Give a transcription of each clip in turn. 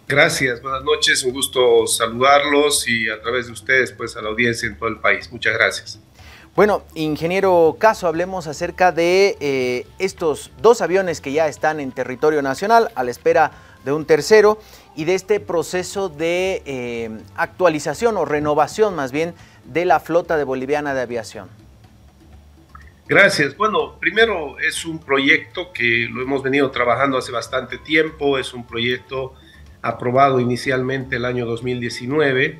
Gracias, buenas noches, un gusto saludarlos y a través de ustedes, pues a la audiencia en todo el país. Muchas gracias. Bueno, ingeniero Caso, hablemos acerca de estos dos aviones que ya están en territorio nacional a la espera de un tercero y de este proceso de actualización o renovación más bien de la flota de Boliviana de Aviación. Gracias. Bueno, primero es un proyecto que lo hemos venido trabajando hace bastante tiempo, es un proyecto aprobado inicialmente el año 2019.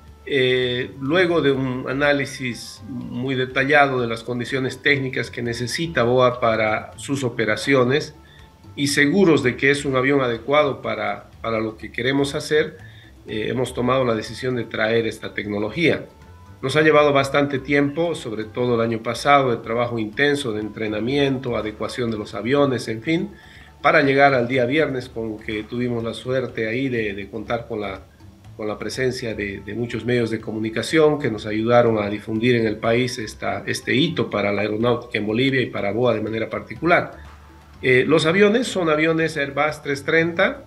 Luego de un análisis muy detallado de las condiciones técnicas que necesita BOA para sus operaciones y seguros de que es un avión adecuado para lo que queremos hacer, hemos tomado la decisión de traer esta tecnología. Nos ha llevado bastante tiempo, sobre todo el año pasado, de trabajo intenso, de entrenamiento, adecuación de los aviones, en fin, para llegar al día viernes con que tuvimos la suerte ahí de contar con la presencia de muchos medios de comunicación que nos ayudaron a difundir en el país este hito para la aeronáutica en Bolivia y para BOA de manera particular. Los aviones son aviones Airbus 330,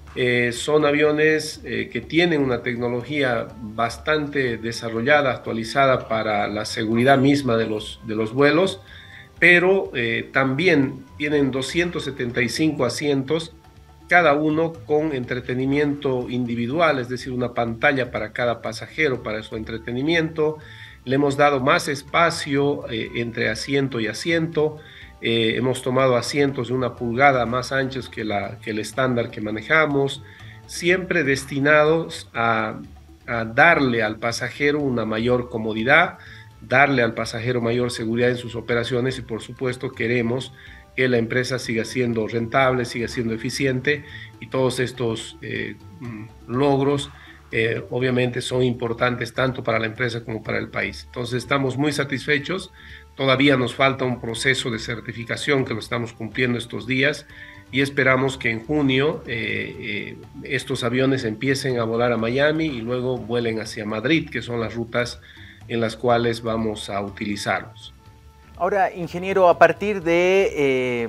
son aviones que tienen una tecnología bastante desarrollada, actualizada para la seguridad misma de los vuelos, pero también tienen 275 asientos, cada uno con entretenimiento individual, es decir, una pantalla para cada pasajero para su entretenimiento. Le hemos dado más espacio entre asiento y asiento. Hemos tomado asientos de 1 pulgada más anchos que el estándar que manejamos, siempre destinados a darle al pasajero una mayor comodidad, darle al pasajero mayor seguridad en sus operaciones y por supuesto queremos que la empresa siga siendo rentable, siga siendo eficiente y todos estos logros obviamente son importantes tanto para la empresa como para el país. Entonces estamos muy satisfechos, todavía nos falta un proceso de certificación que lo estamos cumpliendo estos días y esperamos que en junio estos aviones empiecen a volar a Miami y luego vuelen hacia Madrid, que son las rutas en las cuales vamos a utilizarlos. Ahora, ingeniero, a partir de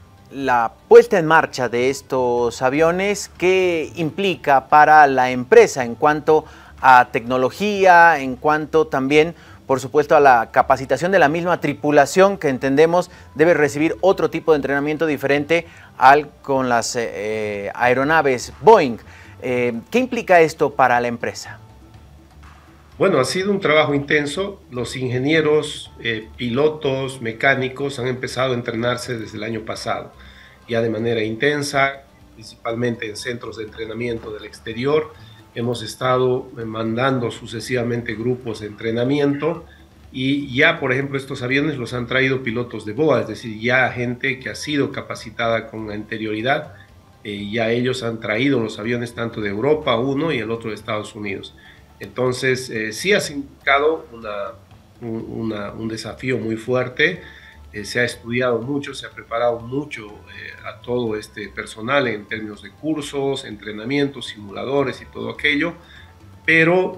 la puesta en marcha de estos aviones, ¿qué implica para la empresa en cuanto a tecnología, en cuanto también, por supuesto, a la capacitación de la misma tripulación que entendemos debe recibir otro tipo de entrenamiento diferente con las aeronaves Boeing? ¿Qué implica esto para la empresa? Bueno, ha sido un trabajo intenso. Los ingenieros, pilotos, mecánicos han empezado a entrenarse desde el año pasado, ya de manera intensa, principalmente en centros de entrenamiento del exterior. Hemos estado mandando sucesivamente grupos de entrenamiento y ya, por ejemplo, estos aviones los han traído pilotos de BOA, es decir, ya gente que ha sido capacitada con anterioridad. Ya ellos han traído los aviones tanto de Europa, uno y el otro de Estados Unidos. Entonces, sí ha significado un desafío muy fuerte. Se ha estudiado mucho, se ha preparado mucho a todo este personal en términos de cursos, entrenamientos, simuladores y todo aquello, pero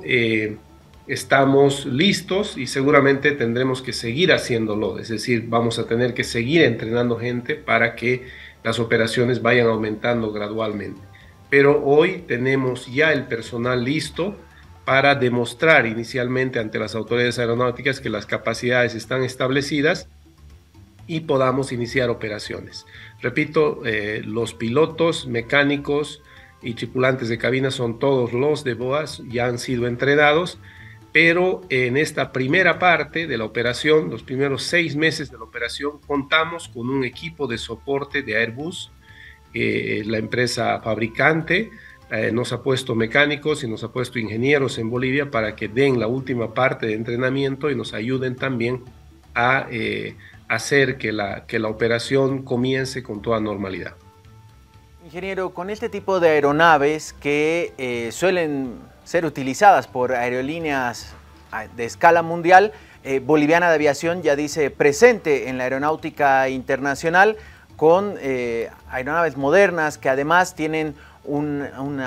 estamos listos y seguramente tendremos que seguir haciéndolo, es decir, vamos a tener que seguir entrenando gente para que las operaciones vayan aumentando gradualmente. Pero hoy tenemos ya el personal listo para demostrar inicialmente ante las autoridades aeronáuticas que las capacidades están establecidas y podamos iniciar operaciones. Repito, los pilotos, mecánicos y tripulantes de cabina son todos los de BOAS, ya han sido entrenados, pero en esta primera parte de la operación, los primeros 6 meses de la operación, contamos con un equipo de soporte de Airbus, la empresa fabricante, nos ha puesto mecánicos y nos ha puesto ingenieros en Bolivia para que den la última parte de entrenamiento y nos ayuden también a hacer que la operación comience con toda normalidad. Ingeniero, con este tipo de aeronaves que suelen ser utilizadas por aerolíneas de escala mundial, Boliviana de Aviación ya dice presente en la aeronáutica internacional con aeronaves modernas que además tienen un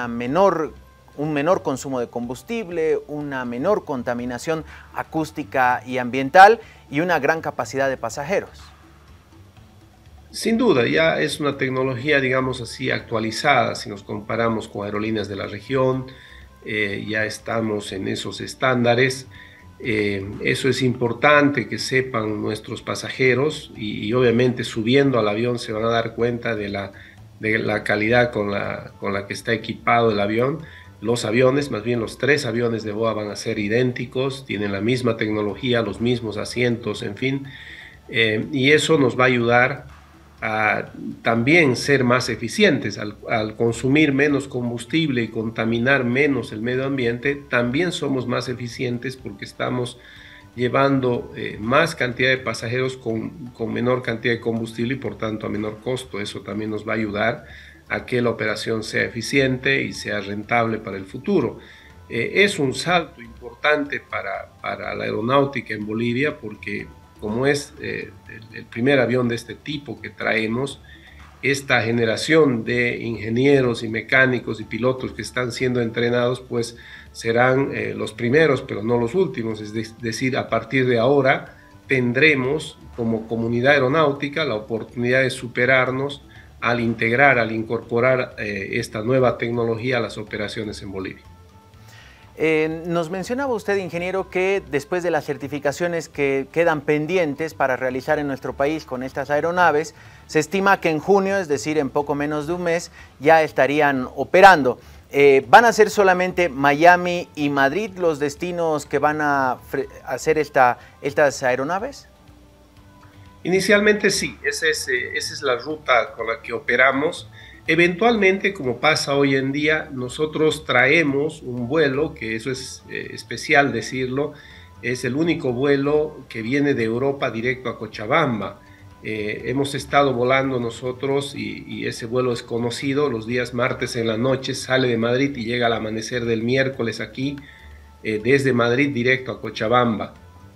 menor consumo de combustible, una menor contaminación acústica y ambiental y una gran capacidad de pasajeros. Sin duda, ya es una tecnología, digamos así, actualizada. Si nos comparamos con aerolíneas de la región, ya estamos en esos estándares. Eso es importante que sepan nuestros pasajeros y obviamente subiendo al avión se van a dar cuenta de la calidad con la que está equipado el avión. Los aviones, más bien los tres aviones de BOA van a ser idénticos, tienen la misma tecnología, los mismos asientos, en fin, y eso nos va a ayudar a también ser más eficientes al consumir menos combustible y contaminar menos el medio ambiente. También somos más eficientes porque estamos llevando más cantidad de pasajeros con menor cantidad de combustible y por tanto a menor costo. Eso también nos va a ayudar a que la operación sea eficiente y sea rentable para el futuro. Es un salto importante para la aeronáutica en Bolivia porque como es el primer avión de este tipo que traemos, esta generación de ingenieros y mecánicos y pilotos que están siendo entrenados, pues serán los primeros, pero no los últimos. Es decir, a partir de ahora tendremos como comunidad aeronáutica la oportunidad de superarnos al integrar, al incorporar esta nueva tecnología a las operaciones en Bolivia. Nos mencionaba usted, ingeniero, que después de las certificaciones que quedan pendientes para realizar en nuestro país con estas aeronaves, se estima que en junio, es decir, en poco menos de un mes, ya estarían operando. ¿Van a ser solamente Miami y Madrid los destinos que van a hacer estas aeronaves? Inicialmente sí, esa es la ruta con la que operamos. Eventualmente, como pasa hoy en día, nosotros traemos un vuelo, que eso es especial decirlo, es el único vuelo que viene de Europa directo a Cochabamba. Hemos estado volando nosotros y ese vuelo es conocido, los días martes en la noche sale de Madrid y llega al amanecer del miércoles aquí, desde Madrid directo a Cochabamba.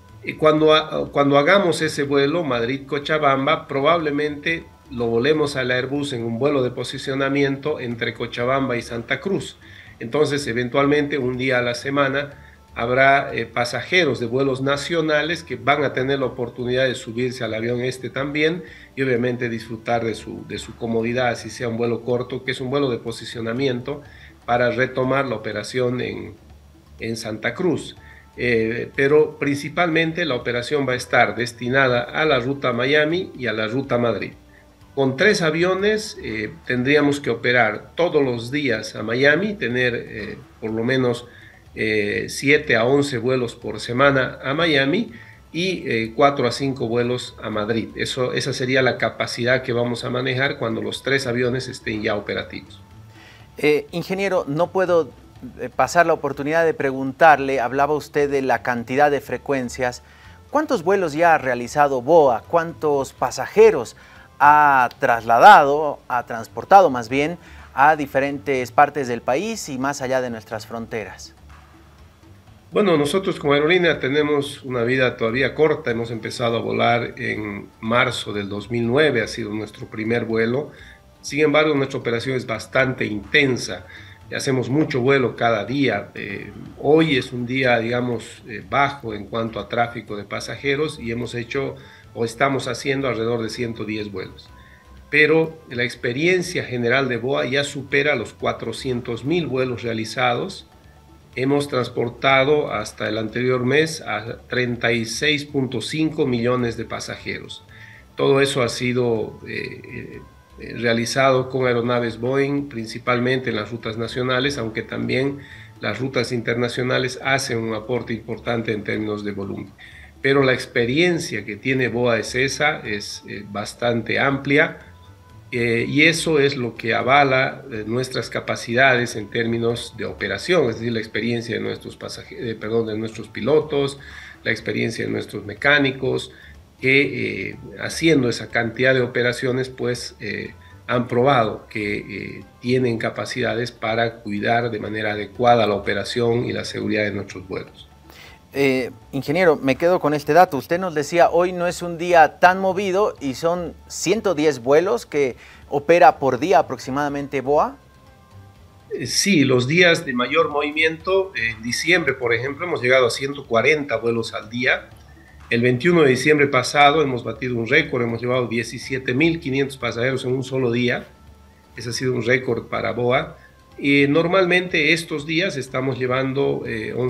Cuando hagamos ese vuelo Madrid-Cochabamba, probablemente lo volemos al Airbus en un vuelo de posicionamiento entre Cochabamba y Santa Cruz. Entonces, eventualmente, un día a la semana, habrá pasajeros de vuelos nacionales que van a tener la oportunidad de subirse al avión este también y obviamente disfrutar de su comodidad, si sea un vuelo corto, que es un vuelo de posicionamiento para retomar la operación en Santa Cruz. Pero principalmente la operación va a estar destinada a la ruta Miami y a la ruta Madrid. Con 3 aviones tendríamos que operar todos los días a Miami, tener por lo menos 7 a 11 vuelos por semana a Miami y 4 a 5 vuelos a Madrid. Esa sería la capacidad que vamos a manejar cuando los 3 aviones estén ya operativos. Ingeniero, no puedo pasar la oportunidad de preguntarle, hablaba usted de la cantidad de frecuencias. ¿Cuántos vuelos ya ha realizado BOA? ¿Cuántos pasajeros ha trasladado, ha transportado más bien, a diferentes partes del país y más allá de nuestras fronteras? Bueno, nosotros como aerolínea tenemos una vida todavía corta. Hemos empezado a volar en marzo del 2009, ha sido nuestro primer vuelo. Sin embargo, nuestra operación es bastante intensa. Hacemos mucho vuelo cada día. Hoy es un día, digamos, bajo en cuanto a tráfico de pasajeros y hemos hecho o estamos haciendo alrededor de 110 vuelos. Pero la experiencia general de BOA ya supera los 400.000 vuelos realizados. Hemos transportado hasta el anterior mes a 36.5 millones de pasajeros. Todo eso ha sido realizado con aeronaves Boeing, principalmente en las rutas nacionales, aunque también las rutas internacionales hacen un aporte importante en términos de volumen. Pero la experiencia que tiene BOA es esa, es bastante amplia, y eso es lo que avala nuestras capacidades en términos de operación, es decir, la experiencia de nuestros de nuestros pilotos, la experiencia de nuestros mecánicos, que haciendo esa cantidad de operaciones, pues han probado que tienen capacidades para cuidar de manera adecuada la operación y la seguridad de nuestros vuelos. Ingeniero, me quedo con este dato. Usted nos decía, hoy no es un día tan movido y son 110 vuelos que opera por día aproximadamente BOA. Sí, los días de mayor movimiento, en diciembre, por ejemplo, hemos llegado a 140 vuelos al día. El 21 de diciembre pasado hemos batido un récord, hemos llevado 17.500 pasajeros en un solo día. Ese ha sido un récord para BOA. Y normalmente estos días estamos llevando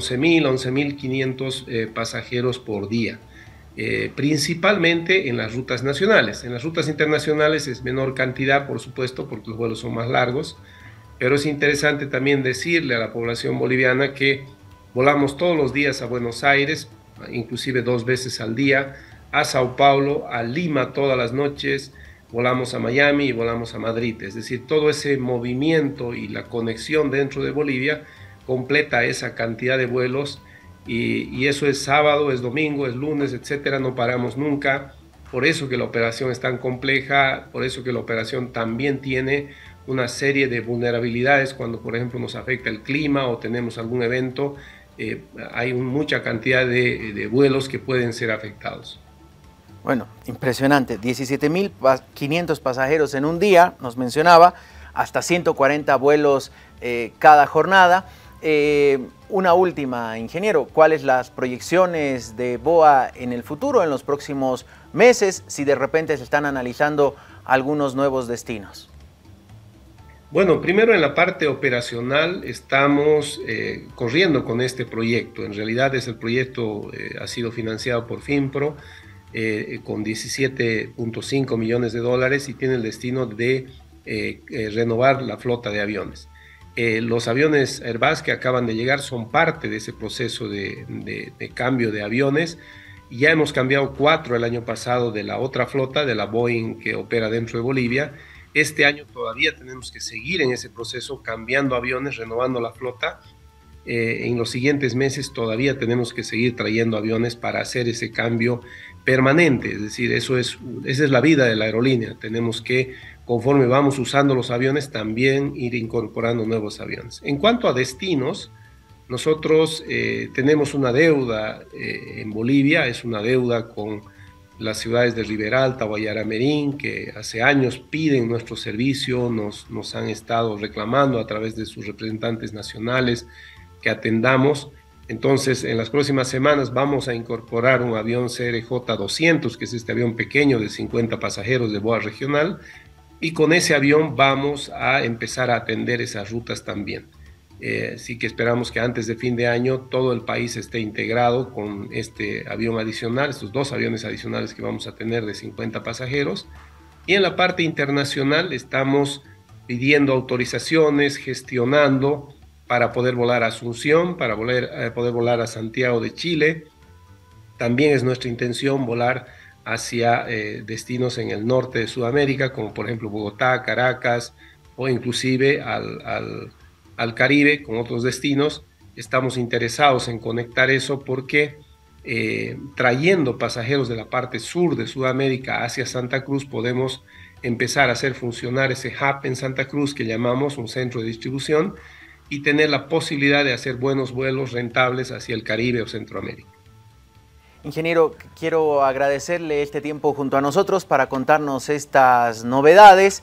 11.500 pasajeros por día, principalmente en las rutas nacionales. En las rutas internacionales es menor cantidad, por supuesto, porque los vuelos son más largos, pero es interesante también decirle a la población boliviana que volamos todos los días a Buenos Aires, inclusive 2 veces al día, a Sao Paulo, a Lima todas las noches, volamos a Miami y volamos a Madrid. Es decir, todo ese movimiento y la conexión dentro de Bolivia completa esa cantidad de vuelos y eso es sábado, es domingo, es lunes, etcétera, no paramos nunca. Por eso que la operación es tan compleja, por eso que la operación también tiene una serie de vulnerabilidades cuando, por ejemplo, nos afecta el clima o tenemos algún evento. Hay mucha cantidad de vuelos que pueden ser afectados. Bueno, impresionante, 17.500 pasajeros en un día, nos mencionaba, hasta 140 vuelos cada jornada. Una última, ingeniero, ¿cuáles las proyecciones de BOA en el futuro, en los próximos meses, si de repente se están analizando algunos nuevos destinos? Bueno, primero en la parte operacional estamos corriendo con este proyecto. En realidad el proyecto ha sido financiado por FinPro con 17.5 millones de dólares y tiene el destino de renovar la flota de aviones. Los aviones Airbus que acaban de llegar son parte de ese proceso de cambio de aviones. Ya hemos cambiado 4 el año pasado de la otra flota, de la Boeing que opera dentro de Bolivia. Este año todavía tenemos que seguir en ese proceso, cambiando aviones, renovando la flota. En los siguientes meses todavía tenemos que seguir trayendo aviones para hacer ese cambio permanente. Es decir, esa es la vida de la aerolínea. Tenemos que, conforme vamos usando los aviones, también ir incorporando nuevos aviones. En cuanto a destinos, nosotros tenemos una deuda en Bolivia, es una deuda con las ciudades de Riberalta, Guayaramerín, que hace años piden nuestro servicio, nos han estado reclamando a través de sus representantes nacionales que atendamos. Entonces, en las próximas semanas vamos a incorporar un avión CRJ-200, que es este avión pequeño de 50 pasajeros de BOA regional, y con ese avión vamos a empezar a atender esas rutas también. Así que esperamos que antes de fin de año todo el país esté integrado con este avión adicional, estos 2 aviones adicionales que vamos a tener de 50 pasajeros. Y en la parte internacional estamos pidiendo autorizaciones, gestionando para poder volar a Asunción, para poder volar a Santiago de Chile. También es nuestra intención volar hacia destinos en el norte de Sudamérica, como por ejemplo Bogotá, Caracas, o inclusive al Caribe con otros destinos. Estamos interesados en conectar eso porque trayendo pasajeros de la parte sur de Sudamérica hacia Santa Cruz podemos empezar a hacer funcionar ese hub en Santa Cruz que llamamos un centro de distribución y tener la posibilidad de hacer buenos vuelos rentables hacia el Caribe o Centroamérica. Ingeniero, quiero agradecerle este tiempo junto a nosotros para contarnos estas novedades.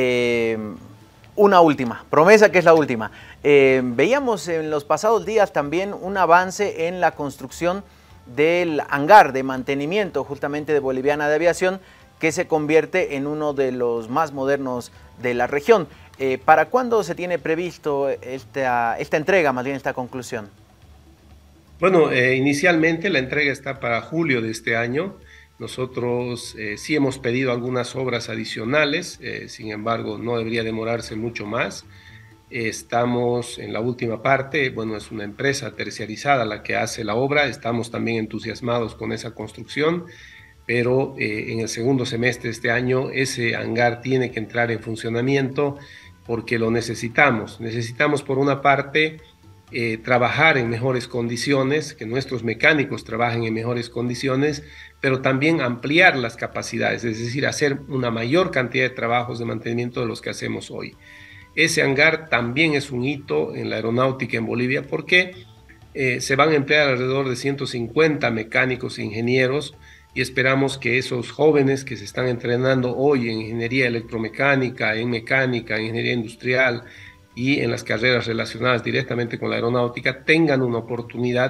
Una última, promesa que es la última. Veíamos en los pasados días también un avance en la construcción del hangar de mantenimiento justamente de Boliviana de Aviación, que se convierte en uno de los más modernos de la región. ¿Para cuándo se tiene previsto esta entrega, más bien esta conclusión? Bueno, inicialmente la entrega está para julio de este año. Nosotros sí hemos pedido algunas obras adicionales, sin embargo no debería demorarse mucho más. Estamos en la última parte, bueno, es una empresa terciarizada la que hace la obra, estamos también entusiasmados con esa construcción, pero en el segundo semestre de este año ese hangar tiene que entrar en funcionamiento porque lo necesitamos. Necesitamos por una parte trabajar en mejores condiciones, que nuestros mecánicos trabajen en mejores condiciones, pero también ampliar las capacidades, es decir, hacer una mayor cantidad de trabajos de mantenimiento de los que hacemos hoy. Ese hangar también es un hito en la aeronáutica en Bolivia porque se van a emplear alrededor de 150 mecánicos e ingenieros y esperamos que esos jóvenes que se están entrenando hoy en ingeniería electromecánica, en mecánica, en ingeniería industrial y en las carreras relacionadas directamente con la aeronáutica tengan una oportunidad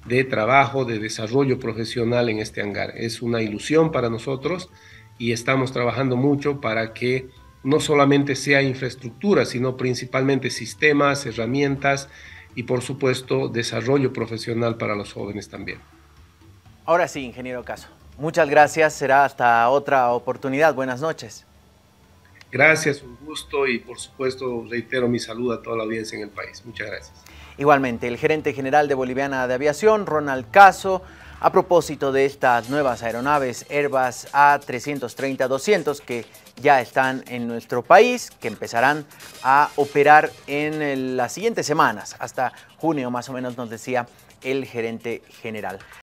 de trabajo, de desarrollo profesional en este hangar. Es una ilusión para nosotros y estamos trabajando mucho para que no solamente sea infraestructura, sino principalmente sistemas, herramientas y por supuesto desarrollo profesional para los jóvenes también. Ahora sí, ingeniero Caso. Muchas gracias, será hasta otra oportunidad. Buenas noches. Gracias, un gusto y por supuesto reitero mi saludo a toda la audiencia en el país. Muchas gracias. Igualmente, el gerente general de Boliviana de Aviación, Ronald Caso, a propósito de estas nuevas aeronaves Airbus A330-200 que ya están en nuestro país, que empezarán a operar en las siguientes semanas, hasta junio más o menos nos decía el gerente general.